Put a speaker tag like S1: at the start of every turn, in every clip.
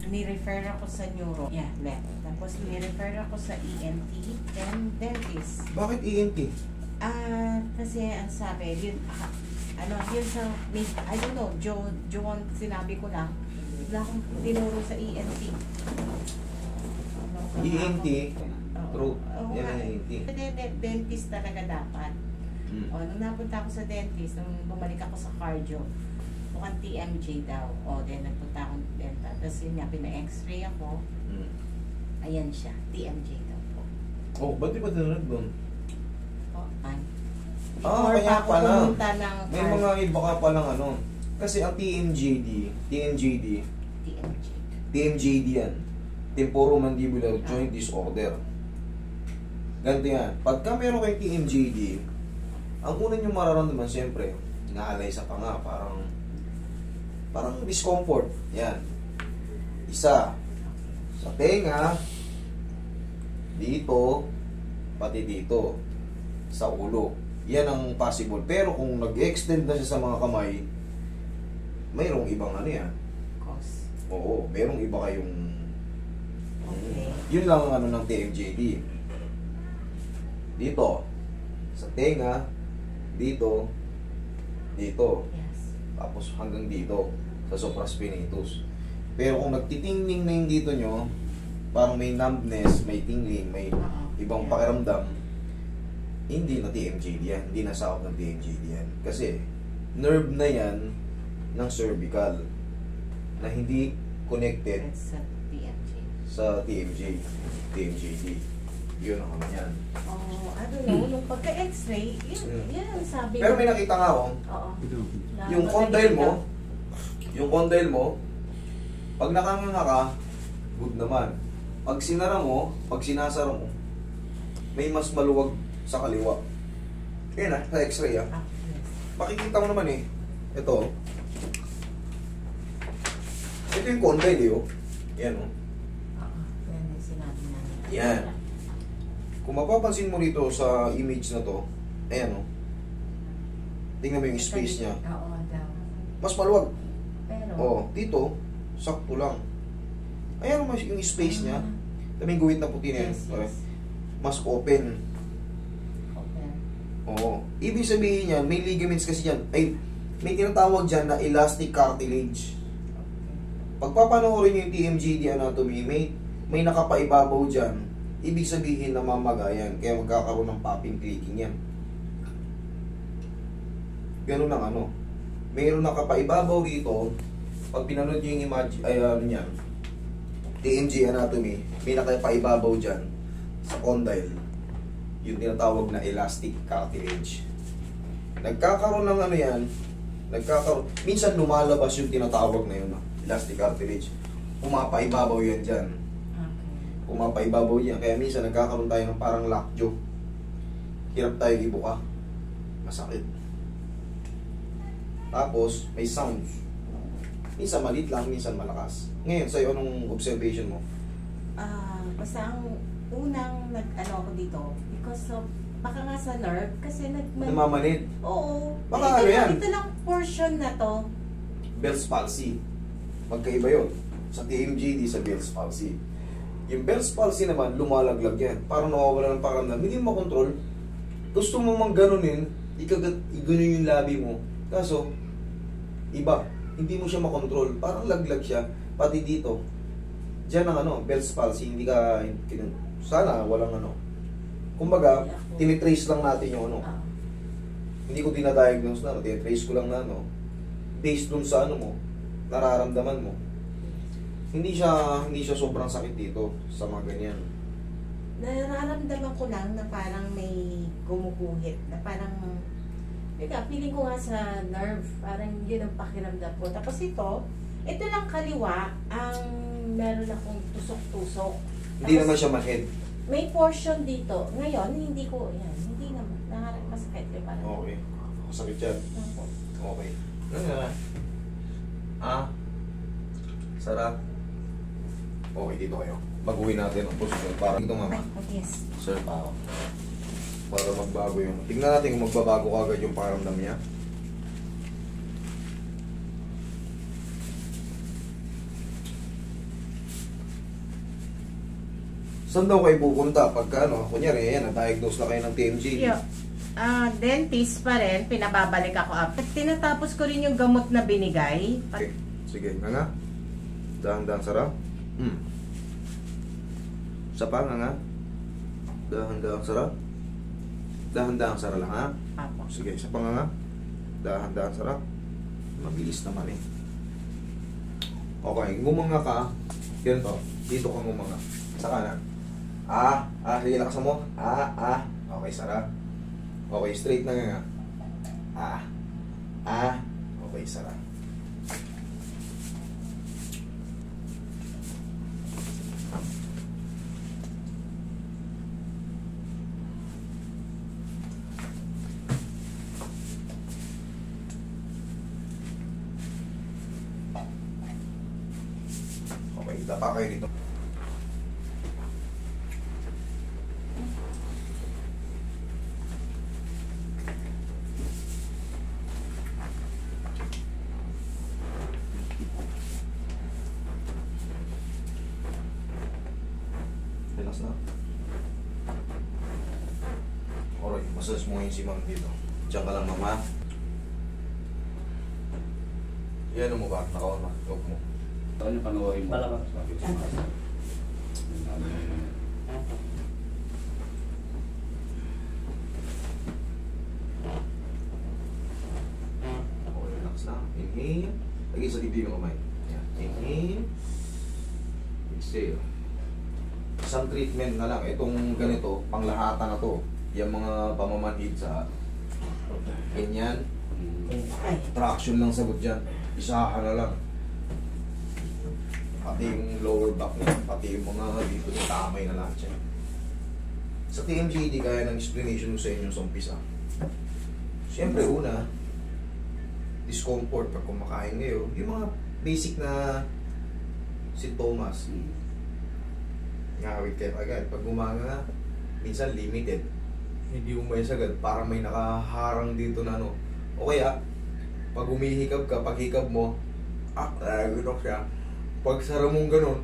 S1: ni-refer ako sa neuro. Yeah, left. Tapos ni-refer ako sa ENT, then dentist.
S2: Bakit ENT?
S1: Kasi ang sabi, yun, yun sa, I don't know, John, sinabi ko lang, bigla akong tinuro sa ENT.
S2: ENT? Throat?
S1: Oo
S2: Yan
S1: nga.
S2: ang ENT.
S1: Dentist talaga dapat. Nung napunta ako sa dentist, nung bumalik ako sa cardio, mukhang TMJ daw. Then nagpunta akong dental. Tapos yun nga, pina-x-ray ako. Ayan siya, TMJ daw po.
S2: Oh, ba't di ba tinunod doon?
S1: Or
S2: kaya
S1: pa
S2: pala.
S1: pumunta ng
S2: May mga iba ka palang ano. Kasi ang TMJD yan. Temporomandibular Joint Disorder. Ganito yan. Pagka meron kayong TMJD, ang una nyo mararamdaman, siyempre, naalay sa panga, parang discomfort. Yan. Isa, sa tenga, dito, pati dito, sa ulo. Yan ang possible. Pero kung nag-extend na siya sa mga kamay, mayroong ibang ano yan.
S1: cause.
S2: Oo, mayroong iba kayong...
S1: Okay.
S2: Yun lang ang ano ng TMJD. Dito, sa tenga, dito, dito,
S1: Yes.
S2: tapos hanggang dito, sa supraspinatus. Pero kung nagtitingling na yung dito nyo, parang may numbness, may tingling, may ibang pakiramdam, hindi na TMJD yan, hindi na sakop ng TMJD yan. Kasi, nerve na yan ng cervical na hindi connected
S1: That's sa TMJ.
S2: sa TMJD. Yun ang ano yan.
S1: Ano no, nung pagka-x-ray, yun ang sabi.
S2: Pero may nakita nga ako,
S1: Oo.
S2: yung condyle mo, pag nakanganga ka, good naman. Pag sinara mo, pag sinasara mo, may mas maluwag sa kaliwa. Yan sa x-ray
S1: Yes.
S2: Makikita mo naman Ito. Ito yung condyle Yan
S1: Yan yung sinabi namin.
S2: Yan. Kung mapapansin mo rito sa image na to, ayan tingnan mo yung space niya.
S1: Oo, daw.
S2: Mas maluwag.
S1: Pero,
S2: Dito, sakto lang. Ayan mas yung space niya. Kaming guhit na puti na yan.
S1: Yes.
S2: Mas open.
S1: Okay.
S2: Oo. Ibig sabihin yan, may ligaments kasi yan. Ay, may tinatawag dyan na elastic cartilage. Pagpapanoorin nyo yung TMJD anatomy, may nakapaibabaw dyan. Ibig sabihin na mamagayan. Kaya magkakaroon ng popping clicking yan. Ganun ang ano. Mayroon nakapaibabaw dito. Pag pinanood nyo yung image, yan. TMJ anatomy, may nakapaibabaw dyan sa condyle. Yung tinatawag na elastic cartilage. Nagkakaroon ng ano yan, minsan lumalabas yung tinatawag na yun, elastic cartilage. Pumapaibabaw yan dyan. Pumapaibabaw yan. Kaya minsan nagkakaroon tayo ng parang lockjaw. Hirap tayo ibuka. Masakit. Tapos, may sounds. Minsan maliit lang, minsan malakas. Ngayon, sa'yo, anong observation mo?
S1: Basta ang unang nag-ano ako dito, because of, baka nga sa nerve, kasi
S2: Namamanid.
S1: Oo.
S2: Baka ano yan?
S1: Ito lang portion na to.
S2: Bell's palsy. Magkaiba yun. Sa TMJD, sa Bell's palsy. Yung Bell's palsy naman, lumalaglag yan. Parang nawawala ng pakiramdam. Hindi mo makontrol. Gusto mo mang ganunin, iganon yung labi mo. Kaso, iba. Hindi mo siya makontrol. Parang laglag siya. Pati dito. Diyan ang Bell's palsy. Hindi ka, sana walang Kumbaga, tinitrace lang natin yung Hindi ko dinadiagnose na. Tinitrace ko lang na based dun sa mo, nararamdaman mo. Hindi siya sobrang sakit dito sa mga ganyan.
S1: Nararamdaman ko lang na parang may gumuguhit. Na parang, feeling ko nga sa nerve, parang yun ang pakiramdam ko. Tapos ito lang kaliwa, ang meron akong tusok-tusok.
S2: Hindi
S1: Tapos,
S2: naman siya ma-head.
S1: may portion dito. Ngayon, hindi naman. Masakit yung parang.
S2: Okay. Masakit yan. Okay. Sarap. Okay, dito kayo. Mag-uwi natin ang posisyon. Para dito, mama.
S1: Yes.
S2: Sir, para magbago yun. Tingnan natin kung magbabago kagad yung pakiramdam niya. Saan daw kayo pupunta pagka ano, kunyari, ayan, na-diagnose na kayo ng TMJ?
S1: Yeah. Dentist pa rin, pinababalik ako up. Tinatapos ko rin yung gamot na binigay.
S2: Okay. Sige, nga. Dahan-dahan sarap. Sa pa, nga. Dahan-dahan sarap. Dahan-dahan sarap lang, ha?
S1: Apo.
S2: Sige, sa pa nga. Dahan-dahan sarap. Mabilis naman eh. Okay, ngumanga ka. Ganito, dito ka ngumanga. Sa kanan. Sige, lakasan mo. Okay, sarap. Okay, straight na nga. Okay, sarap. Okay, tapa kayo dito. Relax na. Alright, massage mo ngayon si ma'am dito. Diyan ka lang, mama. Yan mo ba? Nakawan mo. Huwag mo.
S3: Saan yung panoorin mo?
S4: Balabang.
S2: Okay, relax na. Inhale. Lagi sa dibdib yung kamay. Yan. Inhale. Exhale. Isang treatment na lang. Itong ganito, panglahatan na to. Yung mga pamamanhid sa ganyan.
S1: Ay.
S2: Traction lang sagot dyan. Isahan na lang. Pati yung lower back niya, pati yung mga dito sa tamay na lahat yan. Sa TMJD, kaya ng explanation ko sa inyo sa umpisa. Siyempre, una, discomfort pag kumakain ngayon. Yung mga basic na sintomas. Ngawit kayo agad. Pag gumanga, minsan limited. Hindi umayos agad, parang may nakaharang dito na ano. O kaya, pag humihikab ka, pag hikab mo, gano'n siya. Pag sara mong gano'n,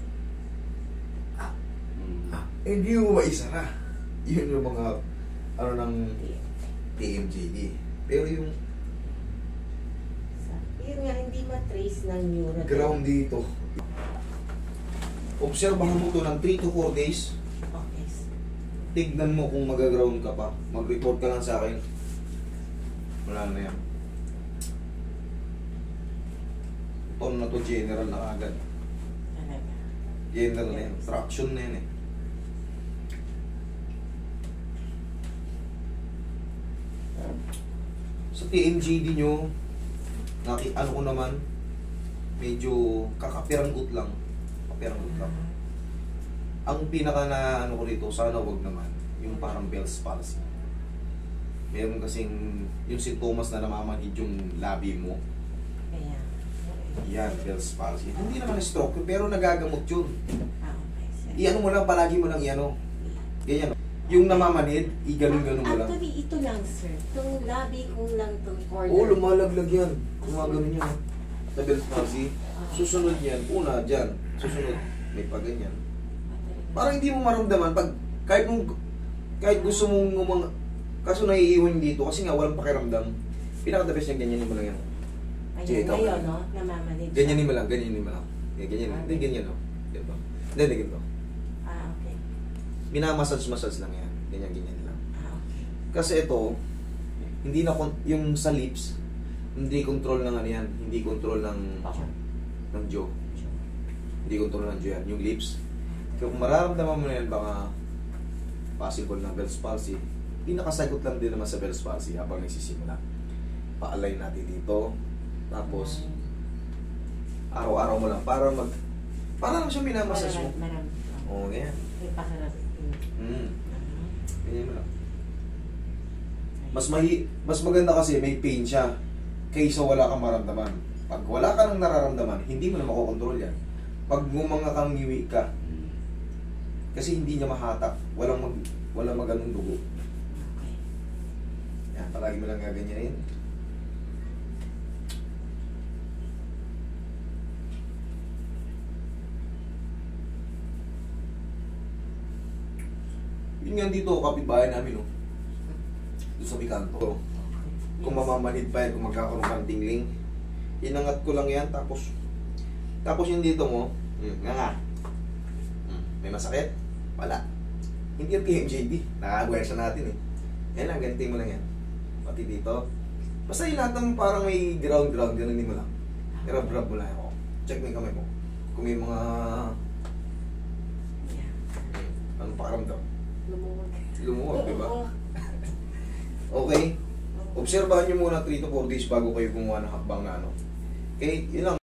S2: hindi mo maisara. Yun yung mga, ano ng TMJD. Pero yung
S1: Yun nga, hindi matrace ng neural.
S2: ground dito, obserbahan mo to ng 3 to 4 days.
S1: Okay.
S2: Tignan mo kung mag-ground ka pa. Mag-report ka lang sa akin. Wala na yan. Ito na to, general na agad.
S1: Talaga.
S2: General na yan. Traction na yan eh. Sa TMJD nyo, ano ko naman, medyo kakapiranggut lang. Kapiranggut lang. Ang pinaka na ano ko dito, sana wag naman, yung parang Bell's palsy. Meron kasing yung sintomas na namamanhid yung labi mo.
S1: Kaya.
S2: Yan, Bell's palsy. Hindi naman stroke, pero nagagamot yun.
S1: Okay, sir.
S2: Iano mo lang, palagi mo lang iano. Ganyan. Yung namamanhid, iganon-ganon mo lang.
S1: Actually, ito lang, sir. Itong labi ko lang, itong corner.
S2: Oo, lumalaglag yan. Gumagano yan. Sa Bell's palsy. Susunod yan. Una, dyan. Susunod, may paganyan. Parang hindi mo maramdaman pag kahit gusto mong kaso naiiwan dito kasi nga walang pakiramdam. Pinaka-the best niya, ganyanin mo lang yan.
S1: Ayun,
S2: Sige, ikaw
S1: ngayon,
S2: na.
S1: no? Namamanid siya.
S2: Ganyanin mo lang. Ganyan. Hindi, ganyan, no? Ganito. Hindi, ganito.
S1: Okay.
S2: Minamassage-massage lang yan. Ganyan lang.
S1: Okay.
S2: Kasi ito, hindi na, yung sa lips, hindi control ng ano yan. Hindi control ng jaw. Hindi control ng jaw yan. Yung lips. Kung mararamdaman mo na yan, baka possible na Bell's palsy. Pinakasagot lang din naman sa Bell's palsy habang nagsisimula. Pa-align natin dito. Tapos, araw-araw mo lang. Para lang siya minamassage mo.
S1: Marami.
S2: Oo, ganyan.
S1: May pakiramdam.
S2: Ganyan mo lang. Mas maganda kasi may pain siya kaysa wala kang maramdaman. Pag wala ka nang nararamdaman, hindi mo na makokontrol yan. Pag gumanga kang ngiwi ka, kasi hindi niya mahatak, walang maganong dugo.
S1: Okay.
S2: Yan, palagi mo lang gaganyanin. Yung yan dito, kapitbahay namin, oh. Doon sa Picanto. Kung mamamanid pa yan, kung magkakaroon ka ng tingling, inangat ko lang yan, tapos yung dito mo, nga. May masakit? Wala. Hindi yung PMJD, nakakagwersa natin eh. Yan lang, ganito mo lang yan. Pati dito. Basta yung lahat ng parang may ground, gano'n mo lang. I-rub mo lang ako. Check mo yung kamay mo. Kung may mga... Anong pakaramdam? Lumuwag, di ba? Okay. Obserbahan nyo muna 3 to 4 days bago kayo gumawa ng hakbang na ano. Okay, yun lang.